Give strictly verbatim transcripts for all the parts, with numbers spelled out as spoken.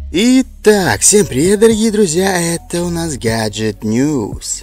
Итак, всем привет, дорогие друзья, это у нас Gadget News.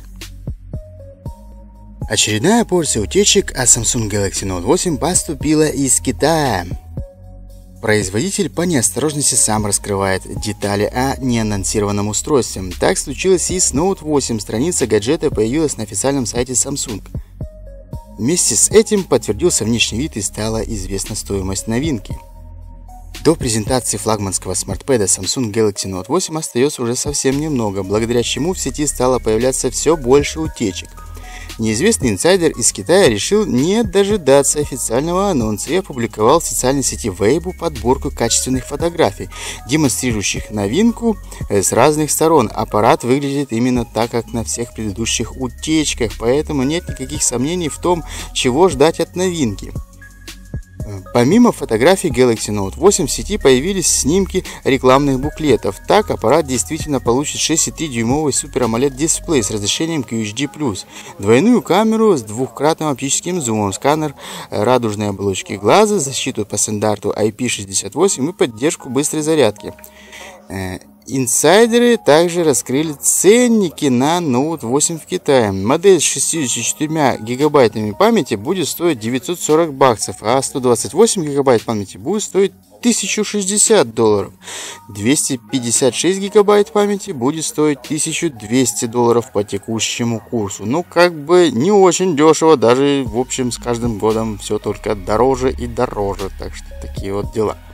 Очередная порция утечек о Samsung Galaxy Note восемь поступила из Китая. Производитель по неосторожности сам раскрывает детали о неанонсированном устройстве. Так случилось и с Note восемь. Страница гаджета появилась на официальном сайте Samsung. Вместе с этим подтвердился внешний вид и стала известна стоимость новинки. До презентации флагманского смартпэда Samsung Galaxy Note восемь остается уже совсем немного, благодаря чему в сети стало появляться все больше утечек. Неизвестный инсайдер из Китая решил не дожидаться официального анонса и опубликовал в социальной сети Weibo подборку качественных фотографий, демонстрирующих новинку с разных сторон. Аппарат выглядит именно так, как на всех предыдущих утечках, поэтому нет никаких сомнений в том, чего ждать от новинки. Помимо фотографий Galaxy Note восемь в сети появились снимки рекламных буклетов. Так, аппарат действительно получит шесть и три дюймовый Super AMOLED дисплей с разрешением Q H D плюс, двойную камеру с двухкратным оптическим зумом, сканер радужной оболочки глаза, защиту по стандарту I P шестьдесят восемь и поддержку быстрой зарядки. Инсайдеры также раскрыли ценники на Note восемь в Китае. Модель с шестьюдесятью четырьмя гигабайтами памяти будет стоить девятьсот сорок баксов, а сто двадцать восемь гигабайт памяти будет стоить тысячу шестьдесят долларов. двести пятьдесят шесть гигабайт памяти будет стоить тысячу двести долларов по текущему курсу. Ну, как бы не очень дешево, даже в общем с каждым годом все только дороже и дороже. Так что такие вот дела.